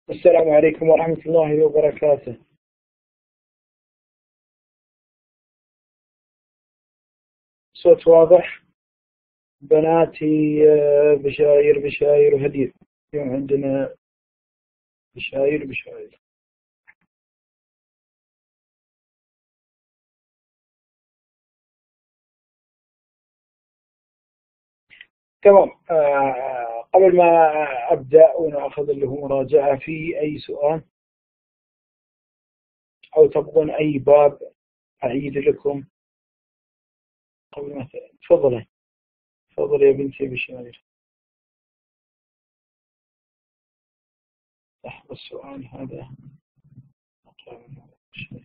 السلام عليكم ورحمة الله وبركاته. صوت واضح؟ بناتي بشاير بشاير وهدير. اليوم عندنا بشاير بشاير. تمام. قبل ما أبدأ ونأخذ اللي هو مراجعة في أي سؤال أو تبغون أي باب أعيد لكم قبل ما تفضلي. تفضلي يا بنتي بشاير. لحظة السؤال هذا أقرأ من هذا الشيء.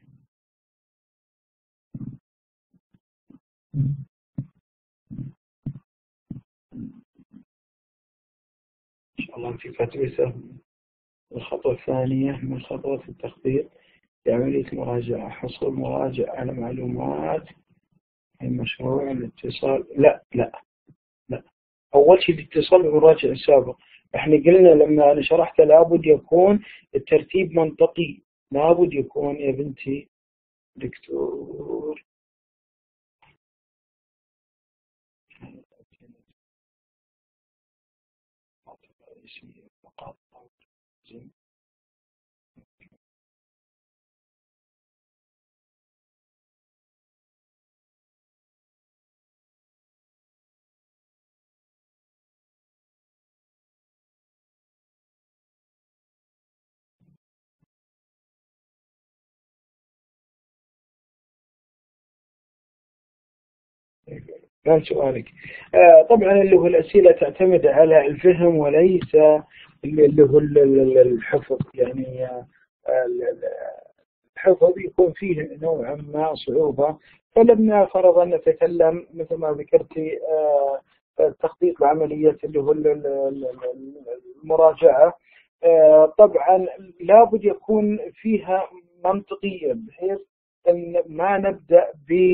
إن شاء الله أنت كاتبة الخطوة الثانية من خطوات التخطيط لعملية مراجعة، حصول مراجع على معلومات المشروع، الاتصال. لا. أول شيء الاتصال بالمراجع السابق. احنا قلنا لما أنا شرحت لابد يكون الترتيب منطقي، لابد يكون يا بنتي دكتور. كان سؤالك. طبعا اللي هو الأسئلة تعتمد على الفهم وليس اللي هو الحفظ. يعني الحفظ يكون فيه نوعا ما صعوبة. فلما فرضا نتكلم مثل ما ذكرتي تخطيط لعملية اللي هو المراجعة، طبعا لابد يكون فيها منطقية بحيث أن ما نبدأ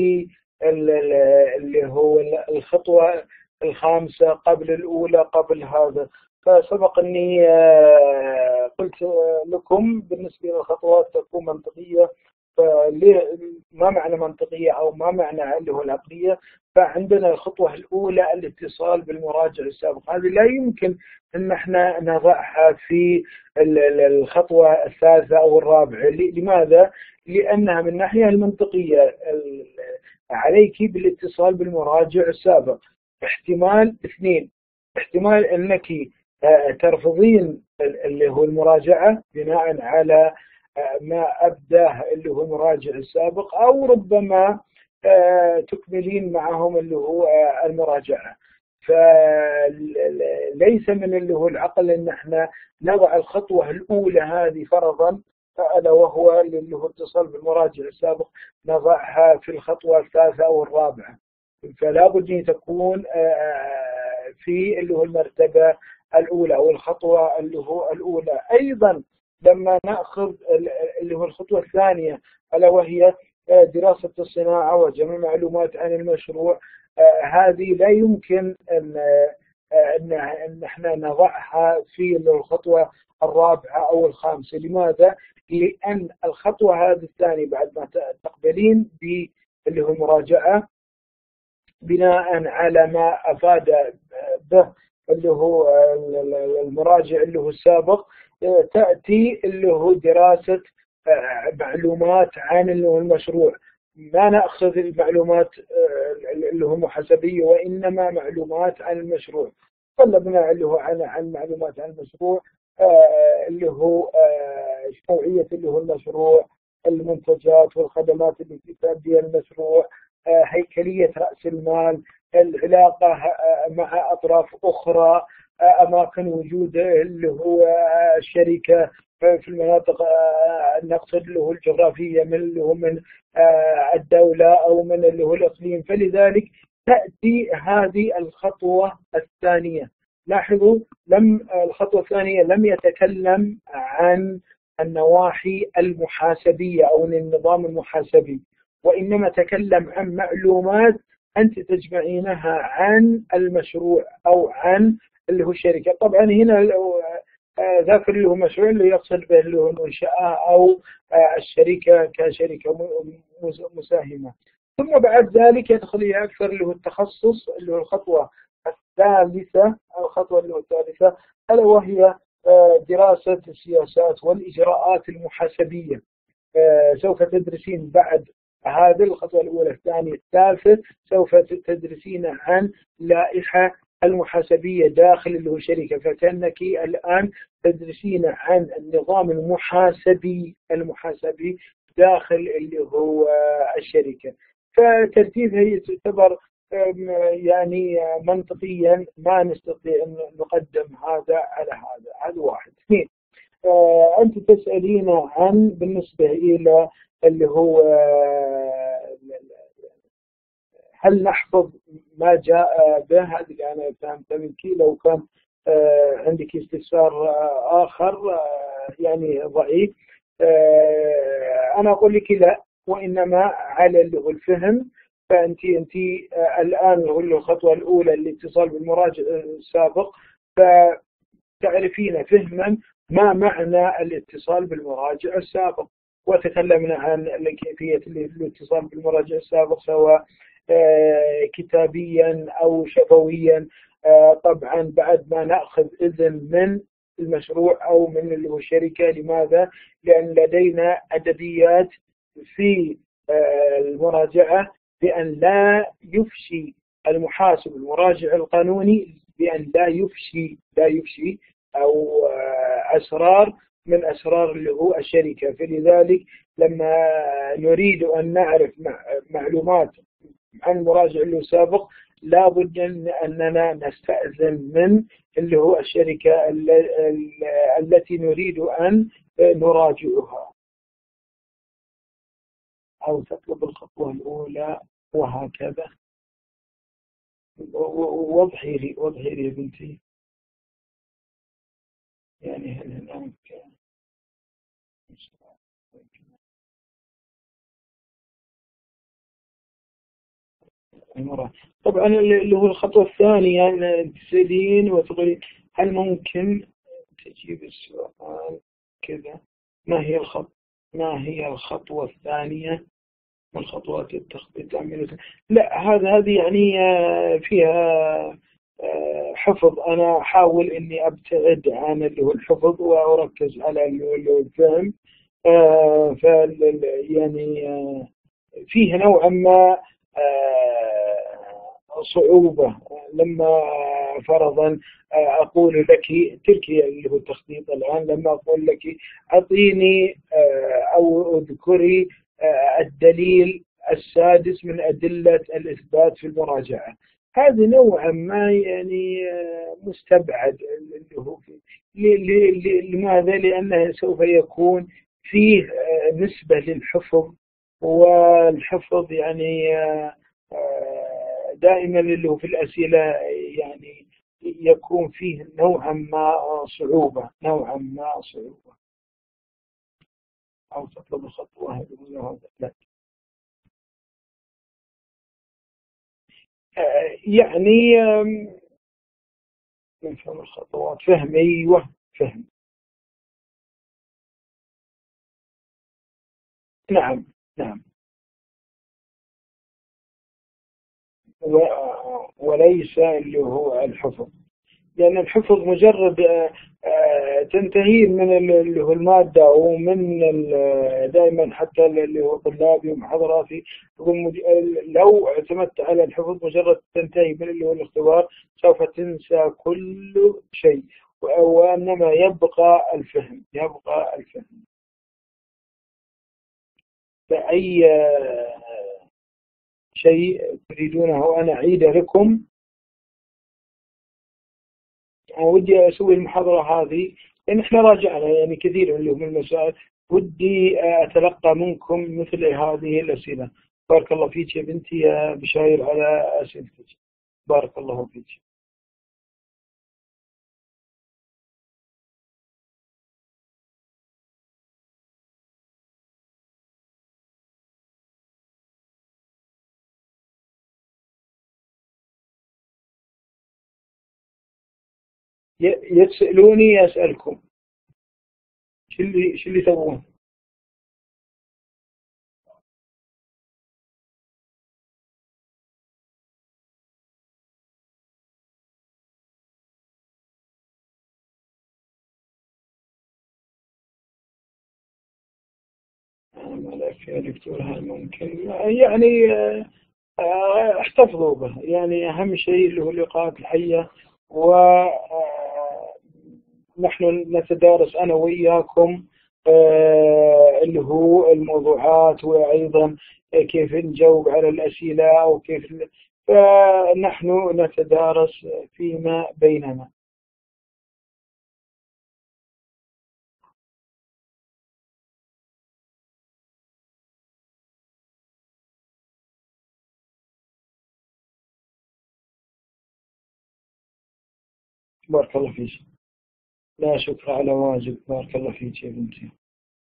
اللي هو الخطوة الخامسة قبل الأولى قبل هذا. فسبق أني قلت لكم بالنسبة للخطوات تكون منطقية. ما معنى منطقية أو ما معنى اللي هو العقلية؟ فعندنا الخطوة الأولى الاتصال بالمراجع السابق، هذه لا يمكن أن احنا نضعها في الخطوة الثالثة أو الرابعة. لماذا؟ لأنها من الناحية المنطقية عليك بالاتصال بالمراجع السابق. احتمال اثنين: احتمال أنك ترفضين اللي هو المراجعة بناء على ما أبداه اللي هو المراجع السابق، أو ربما تكملين معهم اللي هو المراجعة. فليس من اللي هو العقل أن احنا نضع الخطوة الأولى هذه فرضا، ألا وهو اللي هو اتصال بالمراجع السابق، نضعها في الخطوة الثالثة أو الرابعة. فلا بد أن تكون في اللي هو المرتبة الأولى أو الخطوة اللي هو الأولى. أيضا لما نأخذ اللي هو الخطوة الثانية ألا وهي دراسة الصناعة وجمع معلومات عن المشروع، هذه لا يمكن أن احنا نضعها في الخطوة الرابعة أو الخامسة. لماذا؟ لأن الخطوة هذه الثانية بعد ما تقبلين باللي هو المراجعة بناء على ما أفاد به اللي هو المراجع اللي هو السابق، تأتي اللي هو دراسة معلومات عن اللي هو المشروع. ما نأخذ المعلومات اللي هو محاسبية، وإنما معلومات عن المشروع. طلبنا اللي هو عن معلومات عن المشروع، اللي هو نوعية اللي هو المشروع، المنتجات والخدمات التي تؤديها المشروع، هيكلية رأس المال، العلاقة مع أطراف أخرى، أماكن وجود اللي هو الشركة في المناطق نقصد اللي هو الجغرافية، من اللي هو من الدولة أو من اللي هو الإقليم. فلذلك تأتي هذه الخطوة الثانية. لاحظوا الخطوة الثانية لم يتكلم عن النواحي المحاسبية أو النظام المحاسبي، وإنما تكلم عن معلومات أنت تجمعينها عن المشروع أو عن اللي هو الشركة. طبعا هنا ذاك اللي هو مشروع اللي يقصد به اللي هو المنشأة أو الشركة كشركة مساهمة. ثم بعد ذلك يدخل أكثر اللي هو التخصص اللي هو الخطوة الثالثة أو الخطوة اللي هو الثالثة، ألا وهي دراسة السياسات والإجراءات المحاسبية. سوف تدرسين بعد هذه الخطوة الأولى الثانية الثالثة، سوف تدرسين عن لائحة المحاسبية داخل اللي هو الشركة، فكأنك الآن تدرسين عن النظام المحاسبي داخل اللي هو الشركة. فترتيبها هي تعتبر يعني منطقيا ما نستطيع أن نقدم هذا على هذا واحد. اثنين، أنت تسألين عن بالنسبة إلى اللي هو هل نحفظ ما جاء به. هذه أنا فهمت منك. لو كان عندك استفسار آخر يعني ضعيف، أنا أقول لك لا، وإنما على اللي هو الفهم. فأنت الآن الخطوة الأولى الاتصال بالمراجع السابق، فتعرفين فهما ما معنى الاتصال بالمراجع السابق. وتكلمنا عن كيفية الاتصال بالمراجع السابق سواء كتابيا أو شفويا. طبعا بعد ما نأخذ إذن من المشروع أو من اللي هو الشركة. لماذا؟ لأن لدينا أدبيات في المراجعة بأن لا يفشي المحاسب المراجع القانوني، بأن لا يفشي أو أسرار من أسرار اللي هو الشركة. فلذلك لما نريد أن نعرف معلومات عن المراجع اللي هو سابق، لابد أننا نستأذن من اللي هو الشركة التي نريد أن نراجعها، أو تطلب الخطوة الأولى وهكذا. وضحي لي يا بنتي، يعني هل هناك المرأة. طبعا اللي هو الخطوة الثانية أن تسألين وتقولين هل ممكن تجيب السؤال كذا، ما هي الخطوة الثانية من خطوات التخطيط العملي. لا، هذه يعني فيها حفظ. أنا أحاول إني أبتعد عن اللي هو الحفظ وأركز على اللي هو الفهم. يعني فيه نوعا ما صعوبة لما فرضا أقول لك تركي اللي هو التخطيط الآن، لما أقول لك أعطيني أو اذكري الدليل السادس من أدلة الإثبات في المراجعة. هذا نوعا ما يعني مستبعد اللي هو لماذا؟ لأنه سوف يكون فيه نسبة للحفظ، والحفظ يعني دائما اللي هو في الأسئلة يعني يكون فيه نوعا ما صعوبة. أو تطلب الخطوة هذه. لا يعني نفهم الخطوات. فهم، أيوة فهم. نعم. وليس اللي هو الحفظ، لأن الحفظ مجرد تنتهي من اللي هو المادة، ومن دائما حتى اللي هو طلابي ومحاضراتي لو اعتمدت على الحفظ مجرد تنتهي من اللي هو الاختبار سوف تنسى كل شيء، وإنما يبقى الفهم. فأي شيء تريدونه أنا أعيد لكم. ودي أسوي المحاضرة هذه لأن إحنا راجعنا يعني كثير من المسائل. ودي أتلقى منكم مثل هذه الأسئلة. بارك الله فيك يا بنتي يا بشاير على أسئلتك. بارك الله فيك. يسألوني أسألكم. شو اللي تبغون؟ ملف يا دكتور هل ممكن يعني احتفظوا به، يعني أهم شيء اللي هو اللقاءات الحية. ونحن نتدارس أنا وإياكم اللي هو الموضوعات، وأيضا كيف نجاوب على الأسئلة أو كيف، فنحن نتدارس فيما بيننا. بارك الله فيك. لا شكر على واجب. بارك الله فيك يا بنتي.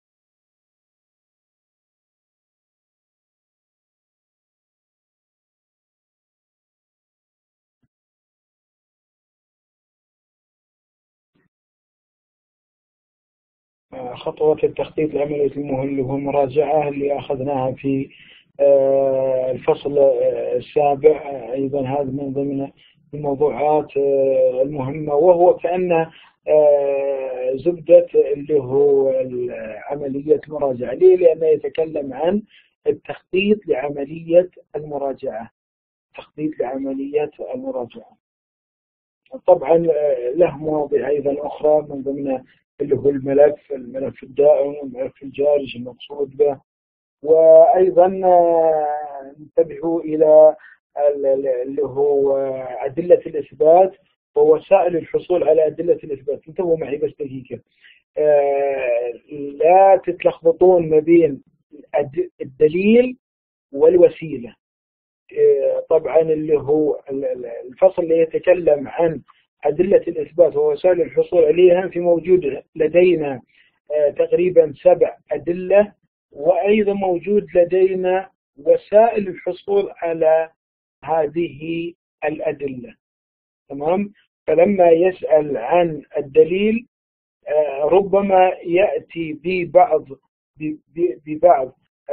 خطوة التخطيط العملي المهم اللي هو المراجعة اللي أخذناها في الفصل السابع. أيضا هذا من ضمن الموضوعات المهمة، وهو كأنه زبدة اللي هو عملية المراجعة. ليه؟ لأنه يتكلم عن التخطيط لعملية المراجعة. تخطيط لعملية المراجعة. طبعا له مواضيع أيضا أخرى من ضمن اللي هو الملف الدائم والملف الجاري المقصود به. وأيضا انتبهوا إلى اللي هو أدلة الإثبات ووسائل الحصول على أدلة الإثبات. انتبهوا معي بس دقيقة، لا تتلخبطون ما بين الدليل والوسيلة. طبعا اللي هو الفصل اللي يتكلم عن أدلة الإثبات ووسائل الحصول عليها، في موجود لدينا تقريبا 7 أدلة، وأيضا موجود لدينا وسائل الحصول على هذه الأدلة. تمام؟ فلما يسأل عن الدليل ربما يأتي ببعض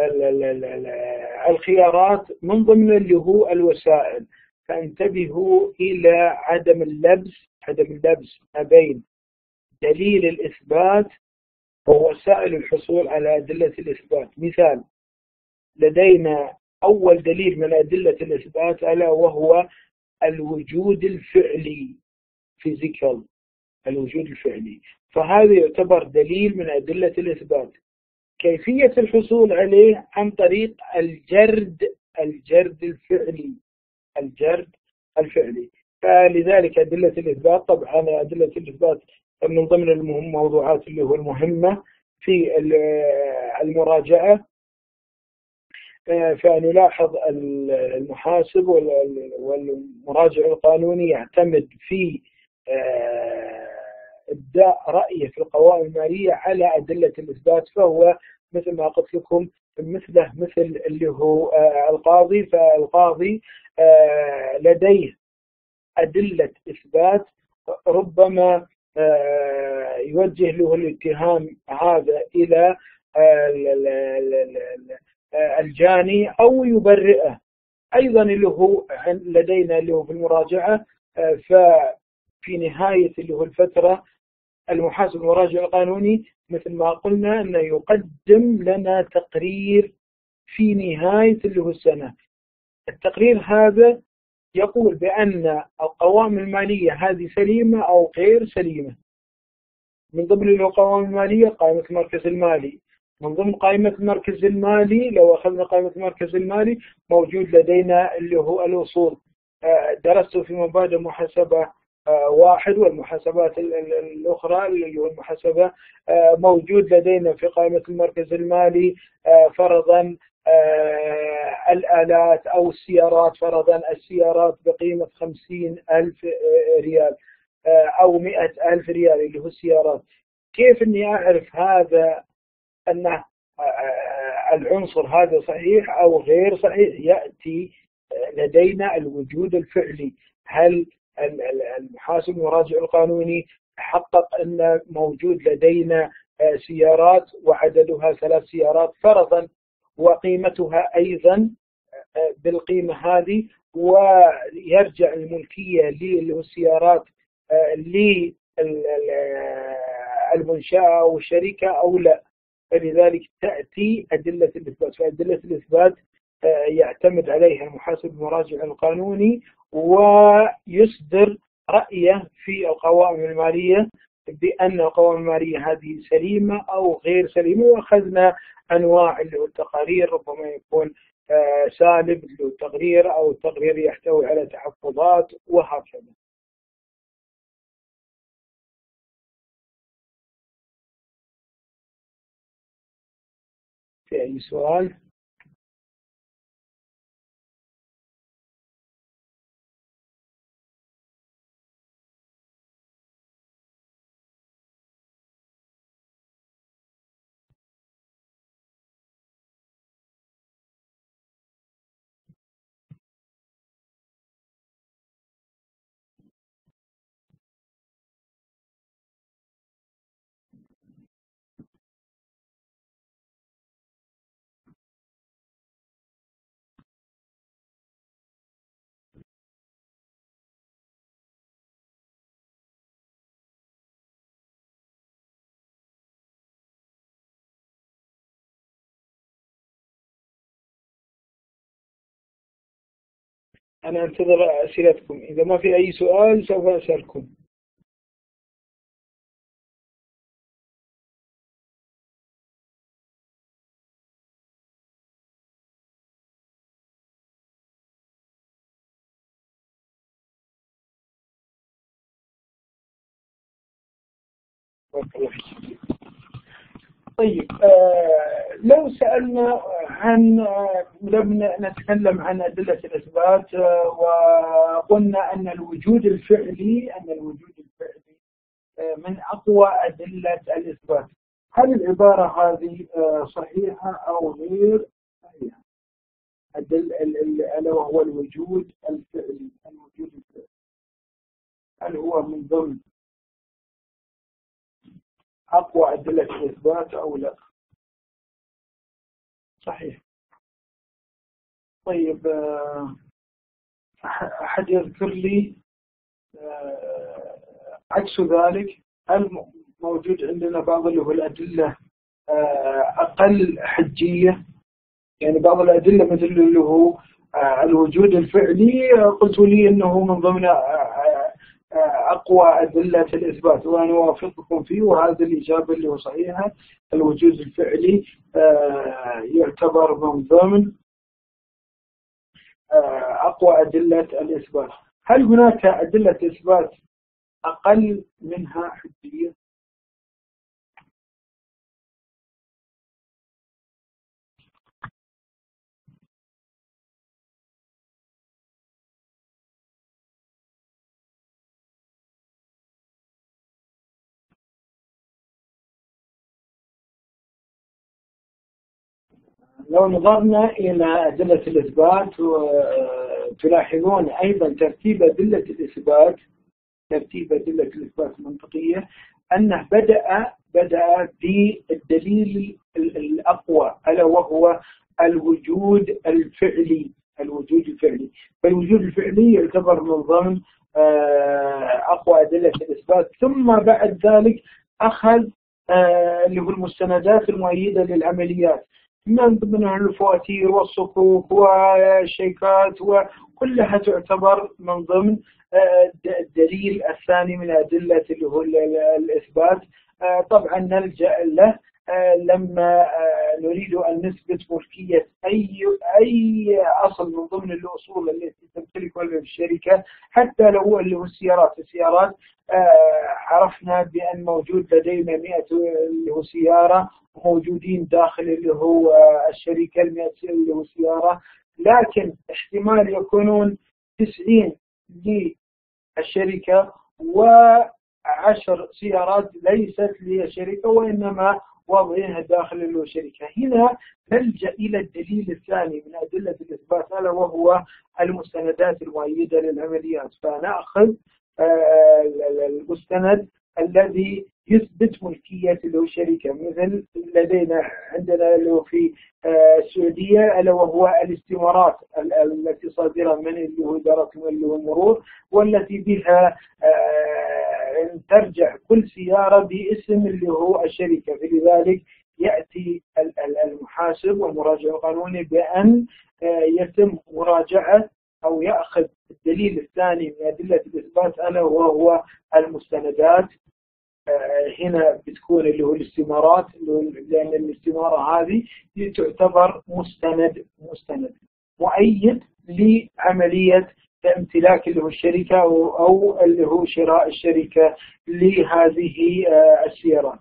الخيارات من ضمن اللي هو الوسائل. فانتبهوا إلى عدم اللبس ما بين دليل الإثبات ووسائل الحصول على أدلة الإثبات. مثال، لدينا أول دليل من أدلة الإثبات ألا وهو الوجود الفعلي، physical، الوجود الفعلي. فهذا يعتبر دليل من أدلة الإثبات. كيفية الحصول عليه عن طريق الجرد الفعلي. فلذلك أدلة الإثبات، طبعا أدلة الإثبات من ضمن الموضوعات اللي هو المهمة في المراجعة. فنلاحظ المحاسب والمراجع القانوني يعتمد في إبداء رأيه في القوائم المالية على أدلة الإثبات. فهو مثل ما قلت لكم مثل اللي هو القاضي. فالقاضي لديه أدلة إثبات، ربما يوجه له الاتهام هذا إلى الجاني أو يبرئه. أيضا اللي هو لدينا اللي هو في المراجعة، ففي نهاية اللي هو الفترة المحاسب المراجع القانوني مثل ما قلنا أنه يقدم لنا تقرير في نهاية اللي هو السنة. التقرير هذا يقول بأن القوائم المالية هذه سليمة أو غير سليمة. من ضمن القوائم المالية قائمة المركز المالي. من ضمن قائمة المركز المالي، لو أخذنا قائمة المركز المالي، موجود لدينا اللي هو الأصول. درست في مبادئ محاسبة 1 والمحاسبات الأخرى اللي هو المحاسبة. موجود لدينا في قائمة المركز المالي فرضا الآلات أو السيارات. فرضا السيارات بقيمة 50,000 ريال أو 100,000 ريال اللي هو السيارات. كيف أني أعرف هذا أن العنصر هذا صحيح أو غير صحيح؟ يأتي لدينا الوجود الفعلي. هل المحاسب المراجع القانوني حقق أن موجود لدينا سيارات وعددها 3 سيارات فرضا، وقيمتها أيضا بالقيمة هذه، ويرجع الملكية للسيارات للمنشأة أو الشركة أو لا. فلذلك تأتي أدلة الإثبات. فأدلة الإثبات يعتمد عليها المحاسب المراجع القانوني ويصدر رأيه في القوائم المالية بأن القوائم المالية هذه سليمة أو غير سليمة. وأخذنا أنواع التقارير، ربما يكون سالب للتقرير أو التقرير يحتوي على تحفظات وهكذا. في أي سؤال؟ أنا أنتظر أسئلتكم. إذا ما في أي سؤال سوف أسألكم. طيب، لو سألنا عن لم نتكلم عن أدلة الإثبات وقلنا أن الوجود الفعلي من أقوى أدلة الإثبات، هل العبارة هذه صحيحة أو غير صحيحة؟ ألا وهو الوجود الفعلي. هل هو من ضمن أقوى أدلة الإثبات أو لا؟ صحيح. طيب، أحد يذكر لي عكس ذلك؟ هل موجود عندنا بعض اللي هو الأدلة أقل حجية؟ يعني بعض الأدلة مثل اللي هو الوجود الفعلي قلت لي أنه من ضمن أقوى أدلة الإثبات، وأنا أوافقكم فيه، وهذا الإجابة اللي هو صحيحة. الوجود الفعلي يعتبر من ضمن أقوى أدلة الإثبات. هل هناك أدلة إثبات أقل منها حجية؟ لو نظرنا إلى أدلة الإثبات تلاحظون أيضا ترتيب أدلة الإثبات المنطقية، أنه بدأ بالدليل الأقوى ألا وهو الوجود الفعلي. فالوجود الفعلي يعتبر من ضمن أقوى أدلة الإثبات. ثم بعد ذلك أخذ اللي هو المستندات المؤيدة للعمليات، من ضمنها الفواتير والصكوك والشيكات، وكلها تعتبر من ضمن الدليل الثاني من أدلة اللي هو الإثبات. طبعا نلجأ له لما نريد أن نثبت ملكية أي أصل من ضمن الأصول التي تمتلكها الشركة، حتى لو هو اللي هو السيارات. عرفنا بأن موجود لدينا 100 اللي هو سيارة موجودين داخل اللي هو الشركة 100 اللي هو سيارة، لكن احتمال يكونون 90 للشركة و10 سيارات ليست للشركة وإنما وضعها داخل الشركة. هنا نلجأ إلى الدليل الثاني من أدلة الإثبات، ألا وهو المستندات المؤيدة للعمليات. فنأخذ المستند الذي يثبت ملكية الشركة، مثل عندنا في السعودية ألا وهو الاستمارات التي صادرة من إدارة المرور، والتي بها ترجع كل سيارة باسم الشركة. فلذلك يأتي المحاسب والمراجع القانوني بأن يتم مراجعة أو يأخذ الدليل الثاني من أدلة الإثبات، ألا وهو المستندات. هنا بتكون الاستمارات، لأن الاستمارة هذه تعتبر مستند مؤيد لعملية امتلاك الشركة أو شراء الشركة لهذه السيارات.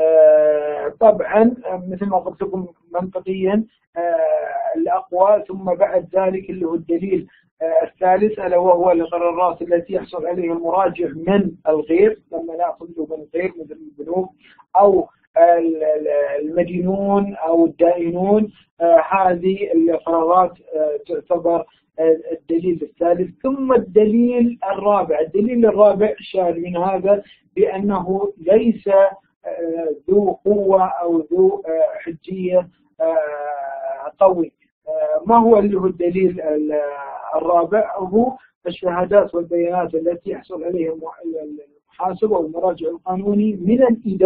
طبعا مثل ما قلت لكم منطقيا الأقوى، ثم بعد ذلك الدليل الثالث ألا وهو القرارات التي يحصل عليها المراجع من الغير، لما نأخذه من الغير مثل البنوك أو المدينون أو الدائنون. هذه القرارات تعتبر الدليل الثالث. ثم الدليل الرابع شاذ من هذا، بأنه ليس ذو قوة أو ذو حجية قوي. ما هو الدليل الرابع؟ هو الشهادات والبيانات التي يحصل عليها المحاسب والمراجع القانوني من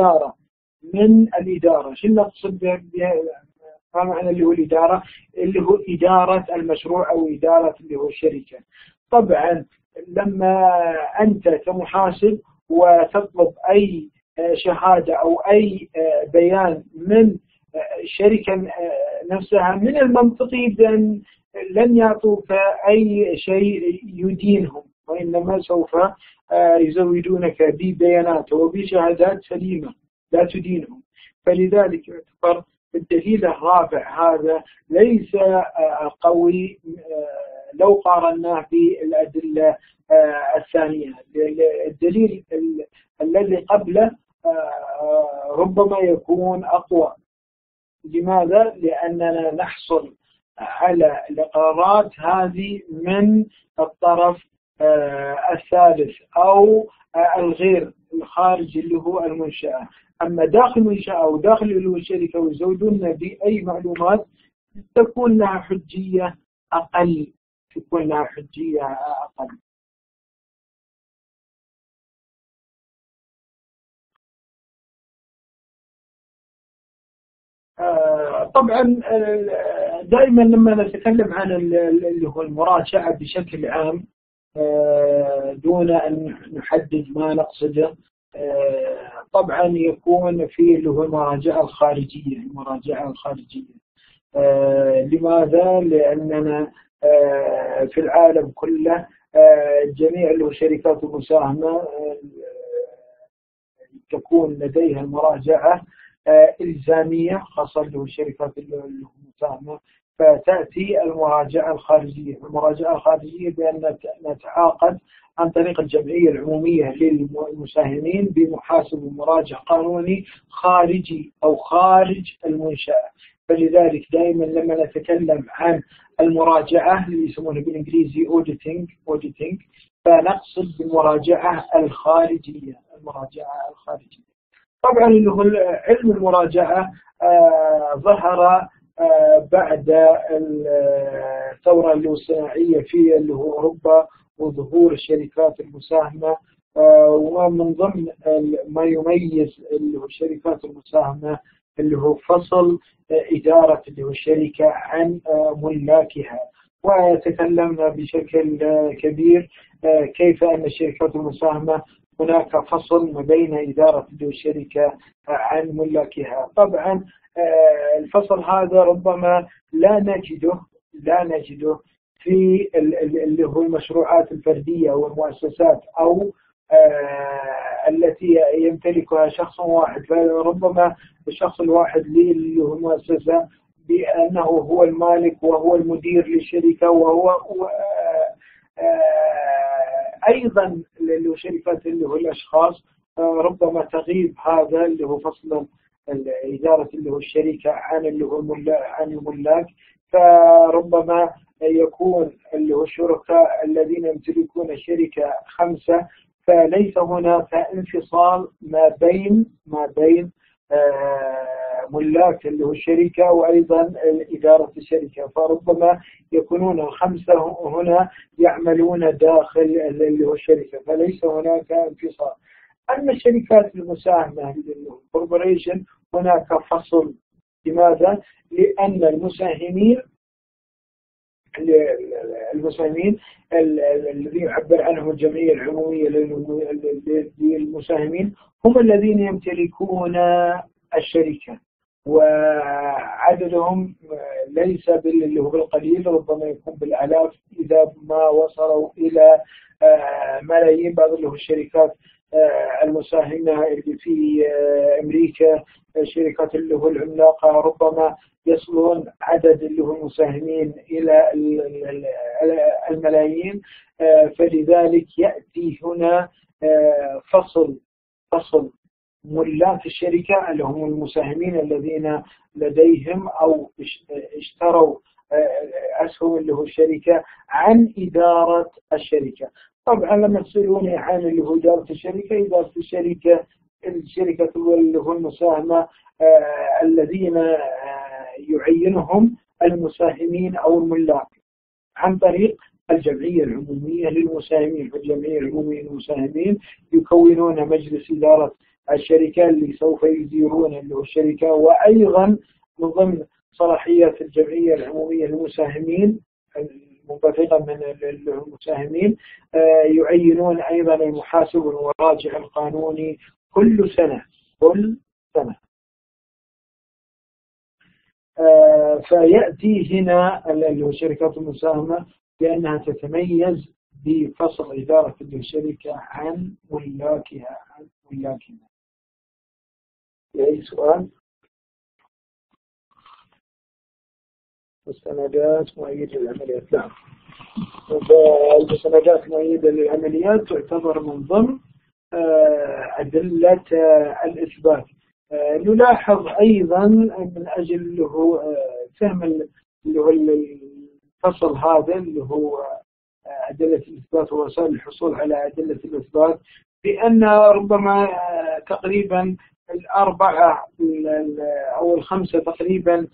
الإدارة. شو نقصد بها؟ ما معنى الإدارة؟ هو إدارة المشروع أو إدارة الشركة. طبعا لما أنت كمحاسب وتطلب أي شهادة أو أي بيان من الشركة نفسها، من المنطقي بأن لن يعطوك أي شيء يدينهم، وإنما سوف يزودونك ببيانات وبشهادات سليمة لا تدينهم. فلذلك يعتبر الدليل الرابع هذا ليس قوي لو قارناه بالأدلة الثانية. الدليل الذي قبله ربما يكون أقوى. لماذا؟ لأننا نحصل على القرارات هذه من الطرف الثالث أو الغير الخارج اللي هو المنشأة. أما داخل المنشأة أو داخل الشركة ويزودون بأي معلومات تكون لها حجية أقل. طبعا دائما لما نتكلم عن اللي هو المراجعة بشكل عام دون أن نحدد ما نقصده، طبعا يكون فيه اللي هو المراجعة الخارجية. لماذا؟ لأننا في العالم كله جميع الشركات المساهمة تكون لديها المراجعة إلزامية خاصة بالشركات المساهمة. فتأتي المراجعة الخارجية بأن نتعاقد عن طريق الجمعية العمومية للمساهمين بمحاسب ومراجع قانوني خارجي أو خارج المنشأة. فلذلك دائما لما نتكلم عن المراجعة اللي يسمونها بالإنجليزي auditing فنقصد بالمراجعة الخارجية. طبعا علم المراجعة ظهر بعد الثورة الصناعية في أوروبا وظهور الشركات المساهمة. ومن ضمن ما يميز الشركات المساهمة اللي هو فصل إدارة الشركة عن ملاكها. وتكلمنا بشكل كبير كيف أن الشركات المساهمة هناك فصل ما بين إدارة الشركة عن ملاكها. طبعا الفصل هذا ربما لا نجده في اللي هو المشروعات الفردية أو المؤسسات أو التي يمتلكها شخص واحد. فربما الشخص الواحد اللي هو المؤسسة بأنه هو المالك وهو المدير للشركة، وهو أيضا اللي هو شركات اللي هو الأشخاص ربما تغيب هذا اللي هو فصل إدارة اللي هو الشركة عن اللي هو عن الملاك. فربما يكون اللي هو الشركاء الذين يمتلكون الشركة 5، فليس هناك انفصال ما بين ملاك اللي هو الشركة وأيضا إدارة الشركة، فربما يكونون ال5 هنا يعملون داخل اللي هو الشركة، فليس هناك انفصال. أما الشركات المساهمة الكوربوريشن هناك فصل. لماذا؟ لأن المساهمين الذي يعبر عنهم الجمعية العمومية للمساهمين هم الذين يمتلكون الشركة، وعددهم ليس اللي هو بالقليل، ربما يكون بالآلاف إذا ما وصلوا إلى ملايين. بعض اللي هو الشركات المساهمة اللي في أمريكا، الشركات اللي هو العملاقة، ربما يصلون عدد اللي هو المساهمين إلى الملايين. فلذلك يأتي هنا فصل ملاك الشركة اللي هم المساهمين الذين لديهم أو اشتروا أسهم اللي هو الشركة عن إدارة الشركة. طبعا لما تسألوني عن اللي هو إدارة الشركة اللي هو المساهمة الذين يعينهم المساهمين أو الملاك عن طريق الجمعية العمومية للمساهمين. فالجمعية العمومية للمساهمين يكونون مجلس إدارة الشركة اللي سوف يديرون اللي هو الشركة، وأيضا من ضمن صلاحيات الجمعية العمومية للمساهمين منبثقة من المساهمين يعينون أيضا المحاسب والمراجع القانوني كل سنة. فيأتي هنا الشركات المساهمة لأنها تتميز بفصل إدارة الشركة عن ملاكها. أي سؤال؟ مستندات مؤيدة للعمليات. نعم، المستندات مؤيدة للعمليات تعتبر من ضمن أدلة الإثبات. نلاحظ أيضا من أجل اللي هو فهم اللي هو الفصل هذا اللي هو أدلة الإثبات ووسائل الحصول على أدلة الإثبات، بأن ربما تقريبا 4 أو 5 تقريبا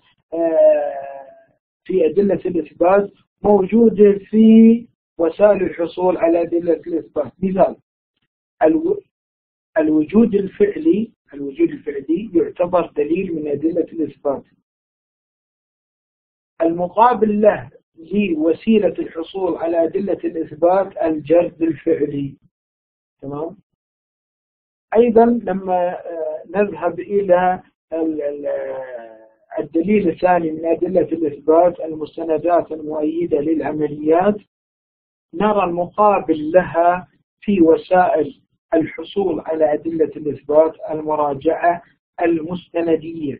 في أدلة الإثبات موجودة في وسائل الحصول على أدلة الإثبات. مثال الوجود الفعلي يعتبر دليل من أدلة الإثبات. المقابل له لوسيلة الحصول على أدلة الإثبات الجرد الفعلي. تمام. أيضا لما نذهب إلى الدليل الثاني من أدلة الإثبات المستندات المؤيدة للعمليات، نرى المقابل لها في وسائل الحصول على أدلة الإثبات المراجعة المستندية.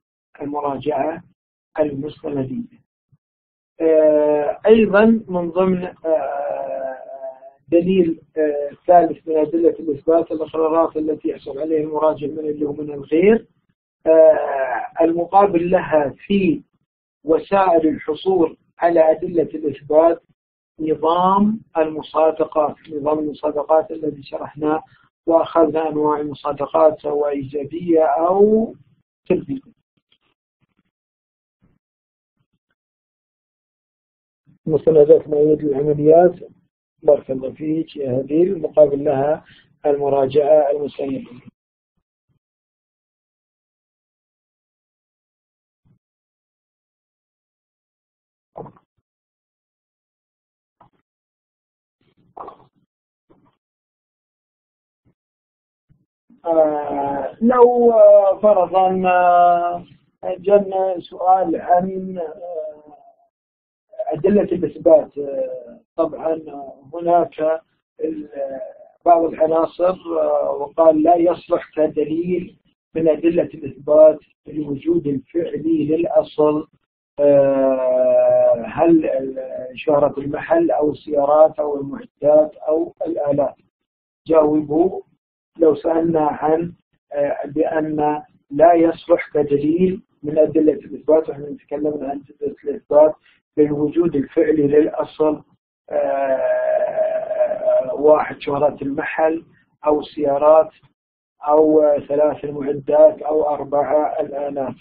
أيضا من ضمن دليل ثالث من أدلة الإثبات الإقرارات التي يحصل عليها المراجع من اللي هو من الغير، المقابل لها في وسائل الحصول على أدلة الإثبات نظام المصادقات الذي شرحناه وأخذنا أنواع المصادقات سواء إيجابية أو سلبية. مستندات مؤيدة للعمليات، بارك الله فيك، هذه المقابل لها المراجعة المستندية. لو فرضا جاءنا سؤال عن أدلة الإثبات، طبعا هناك بعض العناصر وقال لا يصلح كدليل من أدلة الإثبات الوجود الفعلي للأصل، هل شهرة المحل أو السيارات أو المعدات أو الآلات. جاوبوا لو سألنا عن بأن لا يصلح كدليل من أدلة الإثبات. وإحنا نتكلم عن أدلة الإثبات للوجود الفعلي للأصل، واحد شهرات المحل أو سيارات أو 3 المعدات أو 4 الآلات.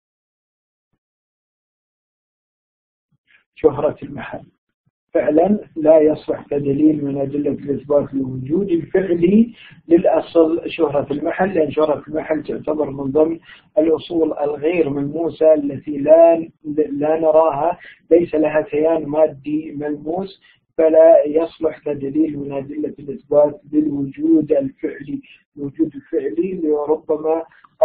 شهرة المحل فعلا لا يصلح كدليل من أدلة الإثبات للوجود الفعلي للأصل شهرة المحل، لأن شهرة المحل تعتبر من ضمن الأصول الغير ملموسة التي لا نراها، ليس لها كيان مادي ملموس، فلا يصلح كدليل من أدلة الإثبات للوجود الفعلي. الوجود الفعلي لربما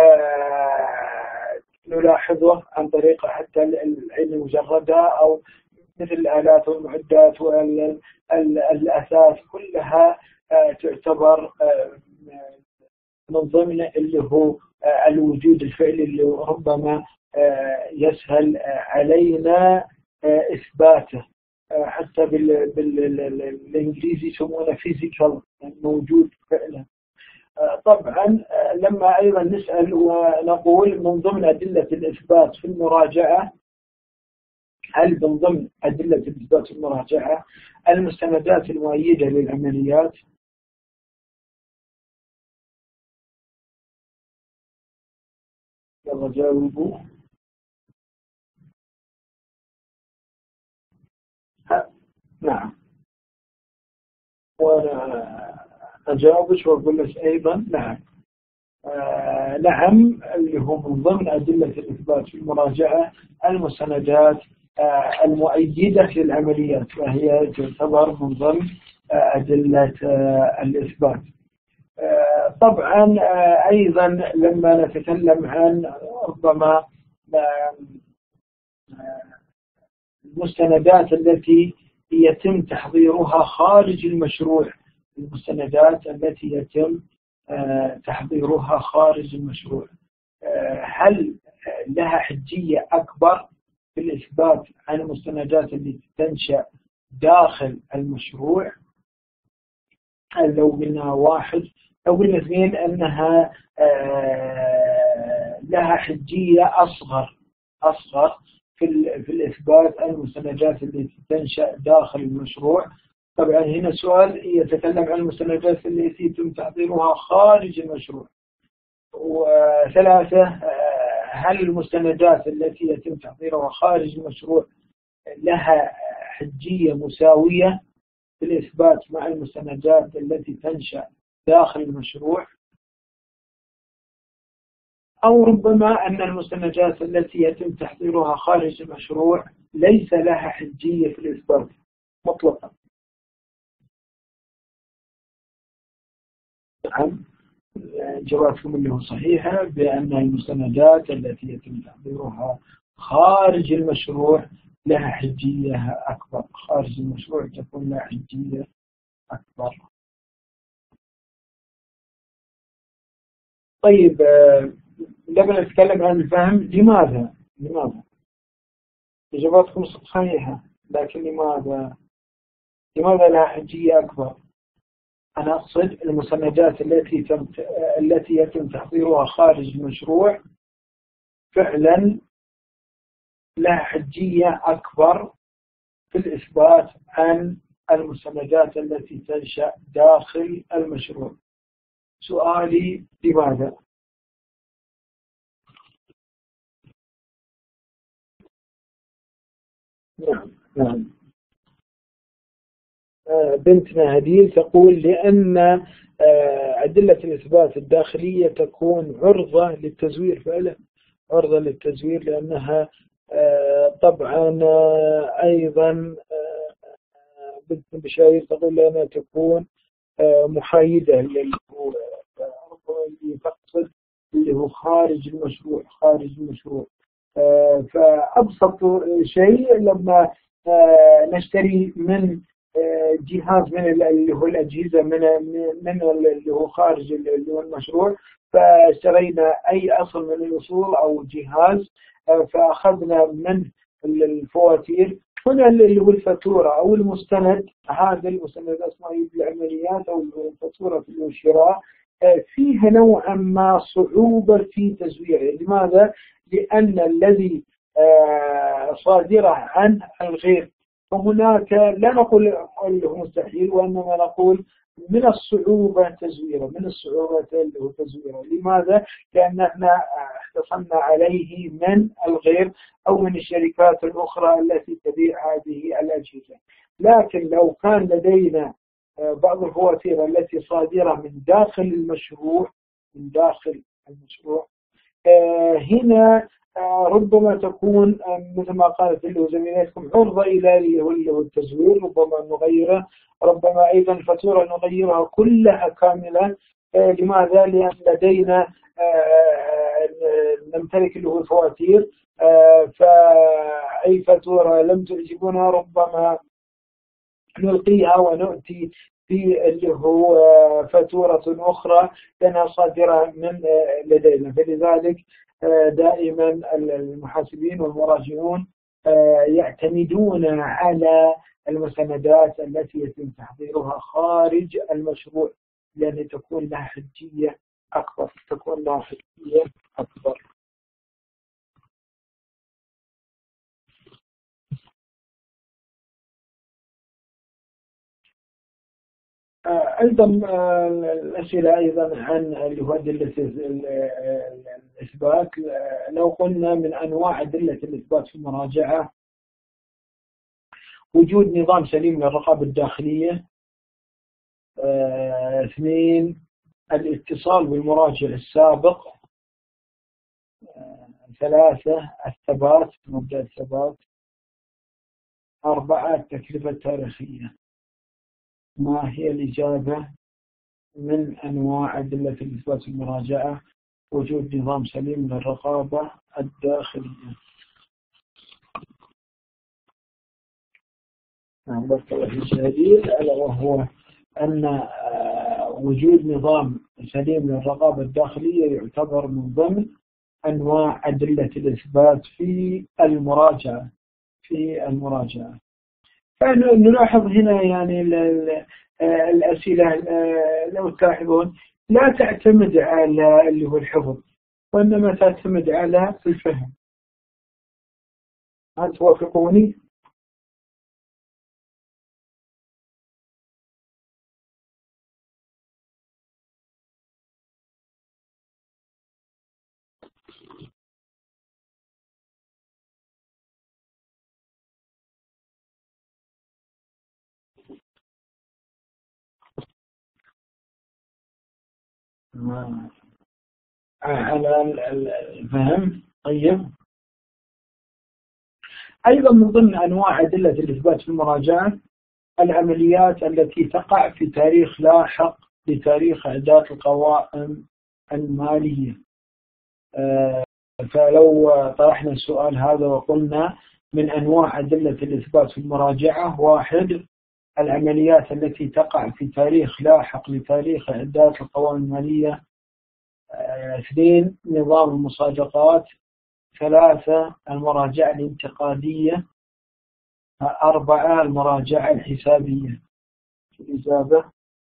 نلاحظه عن طريق حتى العين المجردة، أو مثل الآلات والمعدات والأثاث كلها تعتبر من ضمن اللي هو الوجود الفعلي اللي ربما يسهل علينا إثباته. حتى بالإنجليزي يسمونه physical، موجود فعلا. طبعا لما أيضا نسأل ونقول من ضمن أدلة الإثبات في المراجعة، هل من ضمن أدلة الإثبات في المراجعة المستندات المؤيدة للعمليات؟ يلا جاوبوا. نعم، وأنا أجاوبش وأقول لك أيضا نعم. نعم، اللي هو من ضمن أدلة الإثبات في المراجعة المستندات المؤيدة للعمليات، وهي تعتبر من ضمن أدلة الإثبات. طبعا أيضا لما نتكلم عن ربما المستندات التي يتم تحضيرها خارج المشروع، المستندات التي يتم تحضيرها خارج المشروع، هل لها حجية أكبر في الإثبات عن المستندات التي تنشأ داخل المشروع؟ لو قلنا 1، لو قلنا 2 أنها لها حجية أصغر في الإثبات عن المستندات التي تنشأ داخل المشروع. طبعا هنا سؤال يتكلم عن المستندات التي يتم تحضيرها خارج المشروع. و3، هل المستندات التي يتم تحضيرها خارج المشروع لها حجية مساوية في الإثبات مع المستندات التي تنشأ داخل المشروع؟ أو ربما أن المستندات التي يتم تحضيرها خارج المشروع ليس لها حجية في الإثبات مطلقا. نعم، جوابكم اللي هو صحيحة بأن المستندات التي يتم تحضيرها خارج المشروع لها حجية أكبر، خارج المشروع تكون لها حجية أكبر. طيب، لما نتكلم عن الفهم، لماذا إجاباتكم صحيحة، لكن لماذا لها حجية أكبر؟ أنا أقصد المستندات التي يتم تحضيرها خارج المشروع فعلا لها حجية أكبر في الإثبات عن المستندات التي تنشأ داخل المشروع. سؤالي لماذا؟ نعم. بنتنا هديل تقول لأن أدلة الإثبات الداخلية تكون عرضة للتزوير، فعلا عرضة للتزوير، لأنها طبعا أيضا بنت بشاير تقول لأنها تكون محايدة اللي تقصد اللي هو خارج المشروع. فأبسط شيء لما نشتري من جهاز من اللي هو الأجهزة من اللي هو خارج اللي هو المشروع، فاشترينا أي أصل من الأصول أو جهاز، فأخذنا من الفواتير، هنا اللي هو الفاتورة أو المستند، هذا المستند اسمه العمليات أو الفاتورة في الشراء، فيها نوعا ما صعوبة في تزويره. لماذا؟ لأن الذي صادرة عن الغير، فهناك لا نقول أنه مستحيل، وإنما نقول من الصعوبة تزويره، من الصعوبة تزويره. لماذا؟ لأننا احتصلنا عليه من الغير أو من الشركات الأخرى التي تبيع هذه الأجهزة. لكن لو كان لدينا بعض الفواتير التي صادرة من داخل المشروع، من داخل المشروع، هنا ربما تكون مثل ما قالت له زميلاتكم عرضة إلى التزوير. ربما نغيره، ربما أيضا الفاتورة نغيرها كلها كاملة. لماذا؟ لأن لدينا نمتلك له الفواتير، فأي فاتورة لم تعجبنا ربما نلقيها ونؤتي في اللي هو فاتورة أخرى لأنها صادرة من لدينا. فلذلك دائما المحاسبين والمراجعون يعتمدون على المستندات التي يتم تحضيرها خارج المشروع، لأن تكون لها حجية أكبر، تكون لها حجية أكبر. أيضا الأسئلة أيضا عن اللي هو أدلة الإثبات. لو قلنا من أنواع أدلة الإثبات في المراجعة وجود نظام سليم للرقابة الداخلية. 2 الاتصال بالمراجع السابق. 3 الثبات، مبدأ الثبات. 4 التكلفة التاريخية. ما هي الإجابة من أنواع أدلة الإثبات في المراجعة؟ وجود نظام سليم للرقابة الداخلية. بارك الله فيك الدليل، ألا وهو أن وجود نظام سليم للرقابة الداخلية يعتبر من ضمن أنواع أدلة الإثبات في المراجعة. فنلاحظ هنا يعني الأسئلة لو تلاحظون لا تعتمد على اللي هو الحفظ، وإنما تعتمد على الفهم. هل توافقوني؟ على الفهم. طيب، أيضا من ضمن أنواع أدلة الإثبات في المراجعة العمليات التي تقع في تاريخ لاحق لتاريخ إعداد القوائم المالية. فلو طرحنا السؤال هذا وقلنا من أنواع أدلة الإثبات في المراجعة: 1 العمليات التي تقع في تاريخ لاحق لتاريخ إعداد القوائم المالية. 2 نظام المصادقات. 3 المراجعة الانتقادية. 4 المراجعة الحسابية. الإجابة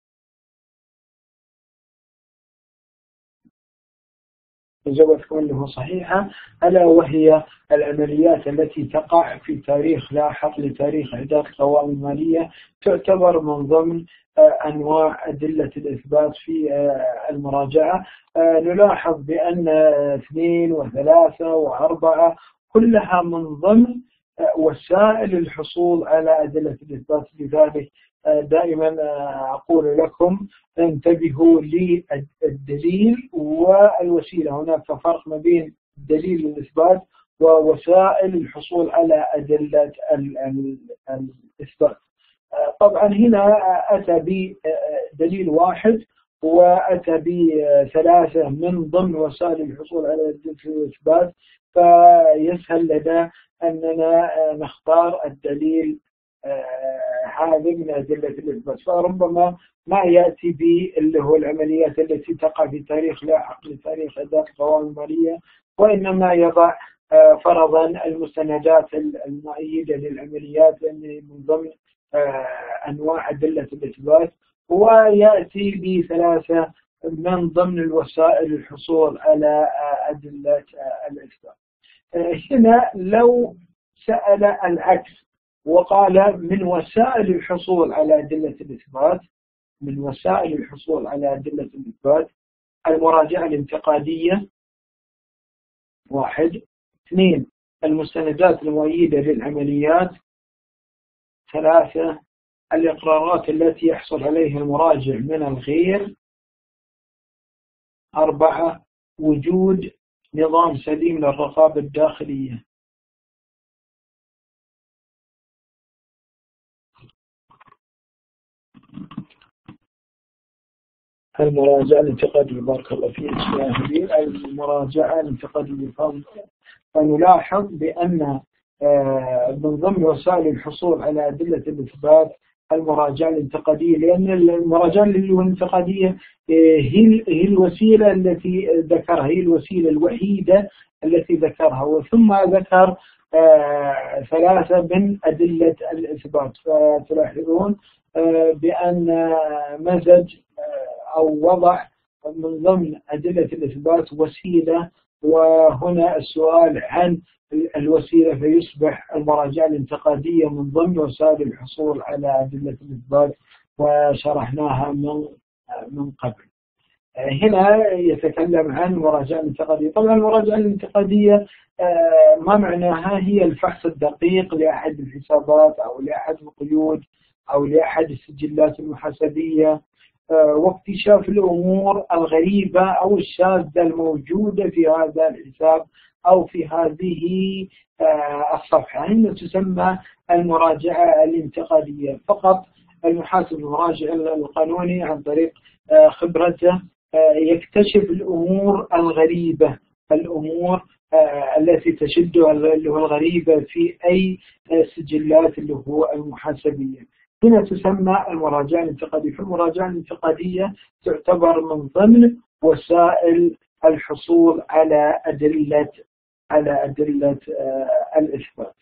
إجابتكم اللي هو صحيحة، ألا وهي العمليات التي تقع في تاريخ لاحق لتاريخ إعداد القوائم المالية تعتبر من ضمن أنواع أدلة الإثبات في المراجعة. نلاحظ بأن 2 و3 و4 كلها من ضمن وسائل الحصول على أدلة الإثبات. لذلك دائما أقول لكم انتبهوا للدليل والوسيلة. هناك فرق ما بين دليل الإثبات ووسائل الحصول على أدلة الإثبات. طبعا هنا أتى بدليل واحد وأتى ب3 من ضمن وسائل الحصول على أدلة الإثبات، فيسهل لنا أننا نختار الدليل هذه من أدلة الإثبات. فربما ما يأتي به اللي هو العمليات التي تقع في تاريخ لاحق لتاريخ إعداد القوائم المالية، وإنما يضع فرضا المستندات المؤيدة للعمليات من ضمن أنواع أدلة الإثبات، ويأتي ب3 من ضمن الوسائل الحصول على أدلة الإثبات. هنا لو سأل العكس وقال من وسائل الحصول على أدلة الإثبات، من وسائل الحصول على أدلة الإثبات المراجعة الانتقادية، 1. 2. المستندات المؤيدة للعمليات، 3. الإقرارات التي يحصل عليها المراجع من الغير، 4. وجود نظام سليم للرقابة الداخلية. المراجعة الانتقادية، بارك الله فيك. المراجعة الانتقادية، فنلاحظ بأن من ضمن وسائل الحصول على أدلة الإثبات المراجعة الانتقادية، لأن المراجعة الانتقادية هي الوسيلة التي ذكرها، هي الوسيلة الوحيدة التي ذكرها، وثم ذكر 3 من أدلة الإثبات. فتلاحظون بأن مزج أو وضع من ضمن أدلة الإثبات وسيلة، وهنا السؤال عن الوسيلة، فيصبح المراجعة الانتقادية من ضمن وسائل الحصول على أدلة الإثبات، وشرحناها من قبل. هنا يتكلم عن المراجعة الانتقادية. طبعا المراجعة الانتقادية ما معناها؟ هي الفحص الدقيق لأحد الحسابات أو لأحد القيود أو لأحد السجلات المحاسبية، واكتشاف الأمور الغريبة أو الشاذة الموجودة في هذا الحساب أو في هذه الصفحة. هنا تسمى المراجعة الانتقادية. فقط المحاسب المراجع القانوني عن طريق خبرته يكتشف الأمور الغريبة، الأمور التي تشده اللي هو الغريبة في أي سجلات اللي هو المحاسبية. هنا تسمى المراجعة الانتقادية. فالمراجعة الانتقادية تعتبر من ضمن وسائل الحصول على أدلة الإثبات.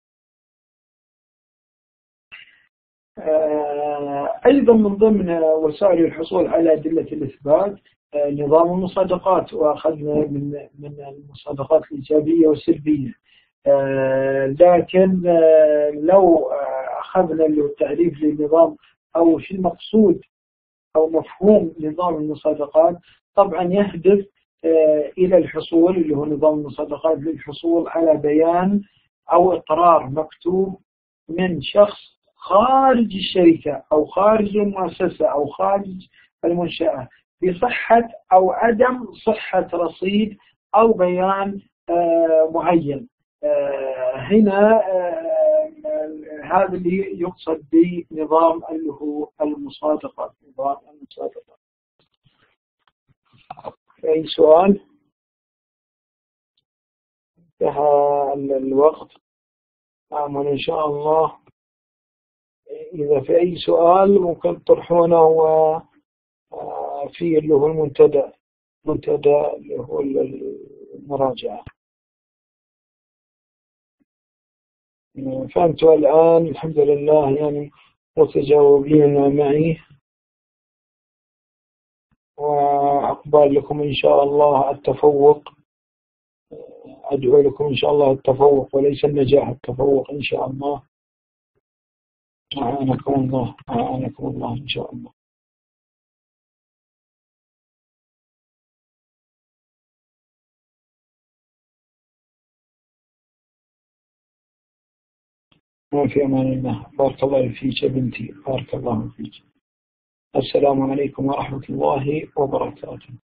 أيضا من ضمن وسائل الحصول على أدلة الإثبات نظام المصادقات، وأخذنا من المصادقات الإيجابية والسلبية. لكن لو أخذنا التعريف للنظام أو شو المقصود أو مفهوم نظام المصادقات، طبعا يهدف إلى الحصول، اللي هو نظام المصادقات، للحصول على بيان أو إقرار مكتوب من شخص خارج الشركة أو خارج المؤسسة أو خارج المنشأة بصحة أو عدم صحة رصيد أو بيان معين. هنا هذا اللي يقصد بنظام اللي هو المصادقات، نظام المصادقات. أي سؤال؟ انتهى الوقت. نعم، إن شاء الله إذا في أي سؤال ممكن تطرحونه في اللي هو المنتدى اللي هو المراجعة. فأنتوا الآن الحمد لله يعني متجاوبين معي، وأقبل لكم إن شاء الله التفوق. أدعو لكم إن شاء الله التفوق وليس النجاح، التفوق إن شاء الله. أعانكم الله، أعانكم الله إن شاء الله. في أمان الله. بارك الله فيك يا بنتي، بارك الله فيك. السلام عليكم ورحمة الله وبركاته.